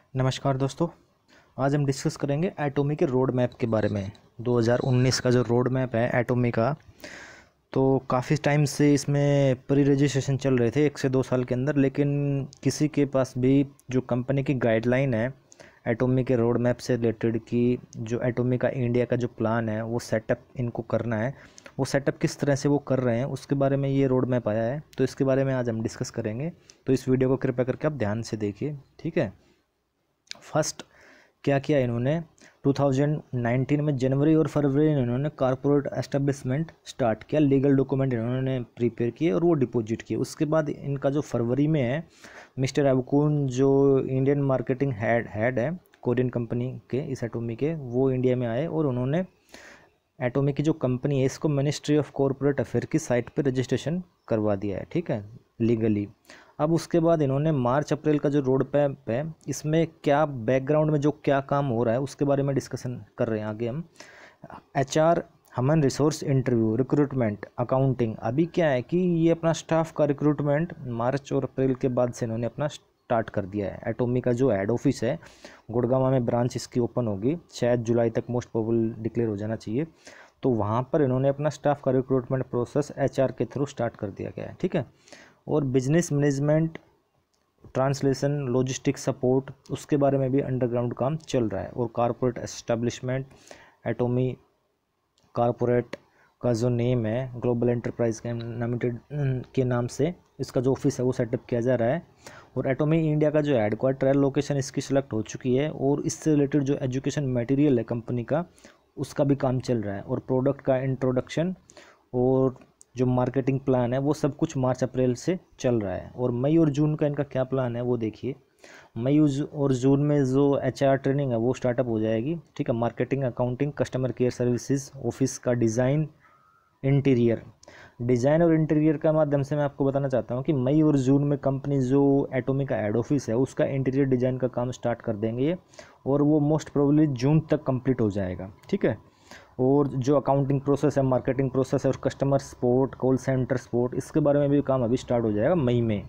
नमस्कार दोस्तों। आज हम डिस्कस करेंगे एटोमी के रोड मैप के बारे में। 2019 का जो रोड मैप है एटोमी का, तो काफ़ी टाइम से इसमें प्री रजिस्ट्रेशन चल रहे थे 1 से 2 साल के अंदर, लेकिन किसी के पास भी जो कंपनी की गाइडलाइन है एटोमी के रोड मैप से रिलेटेड की जो एटोमी का इंडिया का जो प्लान है वो सेटअप इनको करना है, वो सेटअप किस तरह से वो कर रहे हैं उसके बारे में ये रोड मैप आया है। तो इसके बारे में आज हम डिस्कस करेंगे, तो इस वीडियो को कृपया करके आप ध्यान से देखिए, ठीक है। फर्स्ट क्या किया इन्होंने 2019 में जनवरी और फरवरी में इन्होंने कॉर्पोरेट एस्टेब्लिशमेंट स्टार्ट किया, लीगल डॉक्यूमेंट इन्होंने प्रिपेयर किए और वो डिपॉजिट किए। उसके बाद इनका जो फरवरी में है मिस्टर अबकुन जो इंडियन मार्केटिंग हेड है कोरियन कंपनी के इस एटोमी के, वो इंडिया में आए और उन्होंने एटोमी की जो कंपनी है इसको मिनिस्ट्री ऑफ कॉर्पोरेट अफेयर की साइट पर रजिस्ट्रेशन करवा दिया है, ठीक है, लीगली। अब उसके बाद इन्होंने मार्च अप्रैल का जो रोड मैप है इसमें क्या बैकग्राउंड में जो क्या काम हो रहा है उसके बारे में डिस्कशन कर रहे हैं आगे हम। HR human resource interview, recruitment, accounting. अभी क्या है कि ये अपना स्टाफ का रिक्रूटमेंट मार्च और अप्रैल के बाद से इन्होंने अपना स्टार्ट कर दिया है। एटोमी का जो हेड ऑफिस है गुड़गांव में ब्रांच इसकी ओपन होगी, शायद जुलाई तक मोस्ट प्रोबेबल डिक्लेयर हो जाना चाहिए। तो वहाँ पर इन्होंने अपना स्टाफ का रिक्रूटमेंट प्रोसेस HR के थ्रू स्टार्ट कर दिया गया है, ठीक है। और business management, translation, logistics support, उसके बारे में भी अंडरग्राउंड काम चल रहा है। और कॉर्पोरेट एस्टेब्लिशमेंट, एटोमी कॉर्पोरेट का जो नेम है ग्लोबल एंटरप्राइज लिमिटेड के नाम से इसका जो ऑफिस है वो सेटअप किया जा रहा है। और एटोमी इंडिया का जो हेडक्वार्टर है लोकेशन इसकी सिलेक्ट हो चुकी है और इससे रिलेटेड जो एजुकेशन मटेरियल है कंपनी का उसका भी काम चल रहा है। और प्रोडक्ट का इंट्रोडक्शन और जो मार्केटिंग प्लान है वो सब कुछ मार्च अप्रैल से चल रहा है। और मई और जून का इनका क्या प्लान है वो देखिए। मई और जून में जो HR ट्रेनिंग है वो स्टार्टअप हो जाएगी, ठीक है। Marketing, accounting, customer care services, office का डिज़ाइन, इंटीरियर। डिज़ाइन और इंटीरियर का माध्यम से मैं आपको बताना चाहता हूँ कि मई और जून में कंपनी जो एटोमी का हेड ऑफिस है उसका इंटीरियर डिज़ाइन का काम स्टार्ट कर देंगे और वो मोस्ट प्रोबेबली जून तक कंप्लीट हो जाएगा, ठीक है। और जो अकाउंटिंग प्रोसेस है, मार्केटिंग प्रोसेस है और customer support, call centre support, इसके बारे में भी काम अभी स्टार्ट हो जाएगा मई में।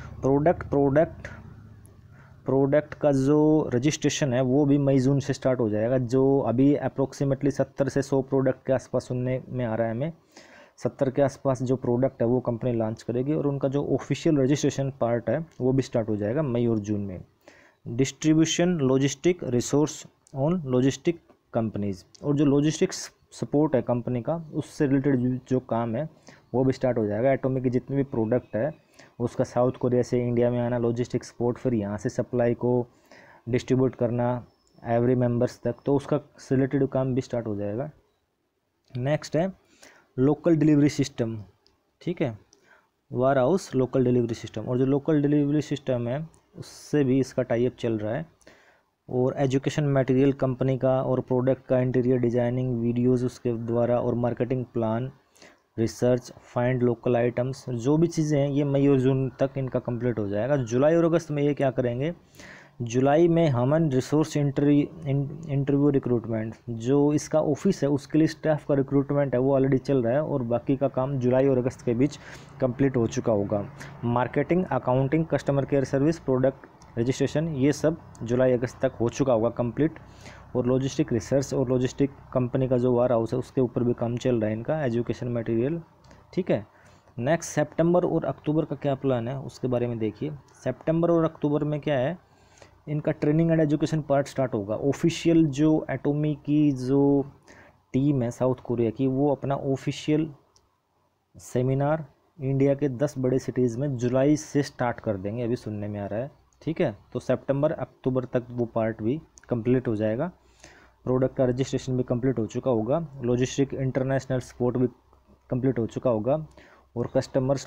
प्रोडक्ट का जो रजिस्ट्रेशन है वो भी मई जून से स्टार्ट हो जाएगा। जो अभी अप्रोक्सीमेटली 70 से 100 प्रोडक्ट के आसपास सुनने में आ रहा है हमें, 70 के आसपास जो प्रोडक्ट है वो कंपनी लॉन्च करेगी और उनका जो ऑफिशियल रजिस्ट्रेशन पार्ट है वो भी स्टार्ट हो जाएगा मई और जून में। Distribution, logistic, resource on logistic companies, और जो लॉजिस्टिक्स सपोर्ट है कंपनी का उससे रिलेटेड जो काम है वो भी स्टार्ट हो जाएगा। एटोमी के जितने भी प्रोडक्ट है उसका साउथ कोरिया से इंडिया में आना, लॉजिस्टिक सपोर्ट, फिर यहाँ से सप्लाई को डिस्ट्रीब्यूट करना एवरी मेंबर्स तक, तो उसका रिलेटेड काम भी स्टार्ट हो जाएगा। नेक्स्ट है लोकल डिलीवरी सिस्टम, ठीक है, warehouse local delivery system. और जो लोकल डिलीवरी सिस्टम है उससे भी इसका टाई अप चल रहा है। और एजुकेशन मटेरियल कंपनी का और प्रोडक्ट का इंटीरियर डिज़ाइनिंग वीडियोस उसके द्वारा, और marketing plan, research, find local items, जो भी चीज़ें हैं ये मई और जून तक इनका कंप्लीट हो जाएगा। जुलाई और अगस्त में ये क्या करेंगे, जुलाई में ह्यूमन रिसोर्स इंटरव्यू रिक्रूटमेंट, जो इसका ऑफिस है उसके लिए स्टाफ का रिक्रूटमेंट है वो ऑलरेडी चल रहा है और बाकी का काम जुलाई और अगस्त के बीच कंप्लीट हो चुका होगा। Marketing, accounting, customer care service, product registration, ये सब जुलाई अगस्त तक हो चुका होगा कंप्लीट। और लॉजिस्टिक रिसर्च और लॉजिस्टिक कंपनी का जो वेयर हाउस है उसके ऊपर भी काम चल रहा है इनका, एजुकेशन मटेरियल, ठीक है। नेक्स्ट सितंबर और अक्टूबर का क्या प्लान है उसके बारे में देखिए। सितंबर और अक्टूबर में क्या है, इनका training and education part start होगा। ऑफिशियल जो एटोमी की जो टीम है साउथ कोरिया की वो अपना ऑफिशियल सेमिनार इंडिया के 10 बड़े सिटीज़ में जुलाई से स्टार्ट कर देंगे, अभी सुनने में आ रहा है, ठीक है। तो सितंबर अक्टूबर तक वो पार्ट भी कंप्लीट हो जाएगा। प्रोडक्ट का रजिस्ट्रेशन भी कंप्लीट हो चुका होगा, लॉजिस्टिक इंटरनेशनल सपोर्ट भी कंप्लीट हो चुका होगा और कस्टमर्स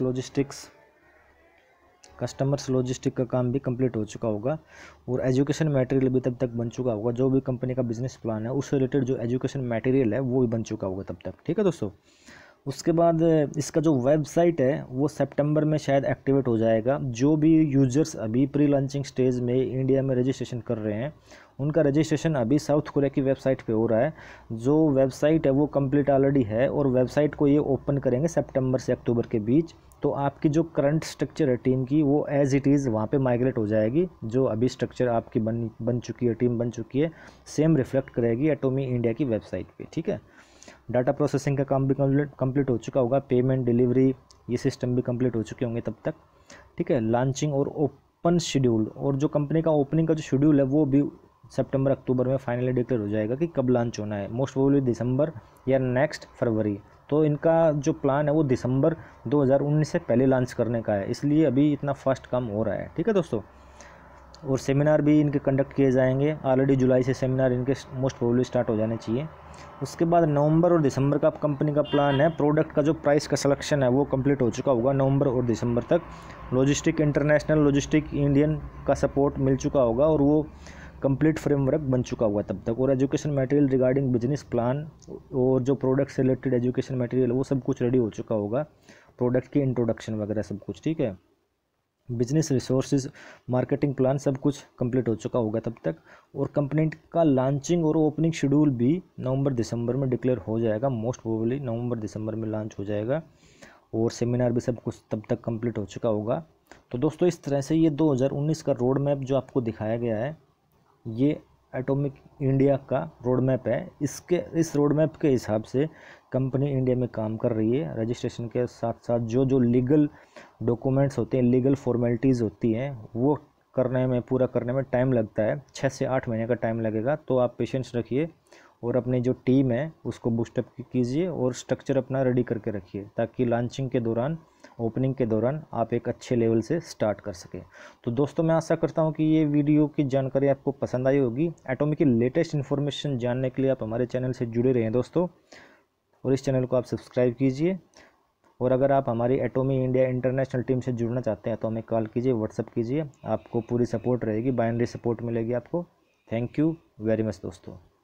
लॉजिस्टिक का काम भी कंप्लीट हो चुका होगा। और एजुकेशन मटेरियल भी तब तक बन चुका होगा, जो भी कंपनी का बिजनेस प्लान है उससे रिलेटेड जो एजुकेशन मटेरियल है वो भी बन चुका होगा तब तक, ठीक है दोस्तों। उसके बाद इसका जो वेबसाइट है वो सितंबर में शायद एक्टिवेट हो जाएगा। जो भी यूजर्स अभी प्री लॉन्चिंग स्टेज में इंडिया में रजिस्ट्रेशन कर रहे हैं उनका रजिस्ट्रेशन अभी साउथ कोरिया की वेबसाइट पे हो रहा है। जो वेबसाइट है वो कंप्लीट ऑलरेडी है और वेबसाइट को ये ओपन करेंगे सितंबर से अक्टूबर के बीच। तो आपकी जो करंट स्ट्रक्चर है टीम की वो एज़ इट इज़ वहाँ पे माइग्रेट हो जाएगी। जो अभी स्ट्रक्चर आपकी बन चुकी है, टीम बन चुकी है, सेम रिफ्लेक्ट करेगी एटोमी इंडिया की वेबसाइट पे। ठीक है, डाटा प्रोसेसिंग का काम भी कंप्लीट हो चुका होगा, पेमेंट डिलीवरी ये सिस्टम भी कंप्लीट हो चुके होंगे तब तक। ठीक है, लॉन्चिंग और ओपन शेड्यूल और जो कंपनी का ओपनिंग का जो शेड्यूल है वो भी सितंबर अक्टूबर में फाइनली डिक्लेयर हो जाएगा कि कब लॉन्च होना है। मोस्ट प्रोबेबली दिसंबर या नेक्स्ट फरवरी। तो इनका जो प्लान है वो दिसंबर 2019 से पहले लॉन्च करने का है, इसलिए अभी इतना फास्ट काम हो रहा है। ठीक है दोस्तों, और सेमिनार भी इनके कंडक्ट किए जाएंगे। ऑलरेडी जुलाई से सेमिनार इनके मोस्ट प्रोबेबली स्टार्ट हो जाने चाहिए। उसके बाद नवंबर और दिसंबर का कंपनी का प्लान है। प्रोडक्ट का जो प्राइस का सिलेक्शन है वो कंप्लीट हो चुका होगा नवंबर और दिसंबर तक। लॉजिस्टिक इंटरनेशनल, लॉजिस्टिक इंडियन का सपोर्ट मिल चुका होगा और वो कंप्लीट फ्रेमवर्क बन चुका हुआ तब तक। और education material regarding business plan और जो प्रोडक्ट से रिलेटेड एजुकेशन मटेरियल वो सब कुछ रेडी हो चुका होगा, प्रोडक्ट की इंट्रोडक्शन वगैरह सब कुछ। ठीक है, बिजनेस रिसोर्सेज, मार्केटिंग प्लान सब कुछ कंप्लीट हो चुका होगा तब तक। और कंपनी का लॉन्चिंग और ओपनिंग शेड्यूल भी नवंबर दिसंबर में डिक्लेयर हो जाएगा। मोस्ट प्रोबेबली नवंबर दिसंबर में लॉन्च हो जाएगा और सेमिनार भी सब कुछ तब तक कंप्लीट हो चुका होगा। तो दोस्तों इस तरह से ये 2019 का रोड मैप जो आपको दिखाया गया है ये एटॉमिक इंडिया का रोड मैप है। इस रोड मैप के हिसाब से कंपनी इंडिया में काम कर रही है। रजिस्ट्रेशन के साथ साथ जो लीगल डॉक्यूमेंट्स होते हैं, लीगल फॉर्मेलिटीज़ होती हैं वो पूरा करने में टाइम लगता है, 6 से 8 महीने का टाइम लगेगा। तो आप पेशेंस रखिए और अपनी जो टीम है उसको बूस्टअप कीजिए और स्ट्रक्चर अपना रेडी करके रखिए ताकि लॉन्चिंग के दौरान, ओपनिंग के दौरान आप एक अच्छे लेवल से स्टार्ट कर सकें। तो दोस्तों मैं आशा करता हूं कि ये वीडियो की जानकारी आपको पसंद आई होगी। एटॉमी की लेटेस्ट इन्फॉर्मेशन जानने के लिए आप हमारे चैनल से जुड़े रहें दोस्तों, और इस चैनल को आप सब्सक्राइब कीजिए। और अगर आप हमारी एटॉमी इंडिया इंटरनेशनल टीम से जुड़ना चाहते हैं तो हमें कॉल कीजिए, व्हाट्सअप कीजिए, आपको पूरी सपोर्ट रहेगी, बाइनरी सपोर्ट मिलेगी आपको। थैंक यू वेरी मच दोस्तों।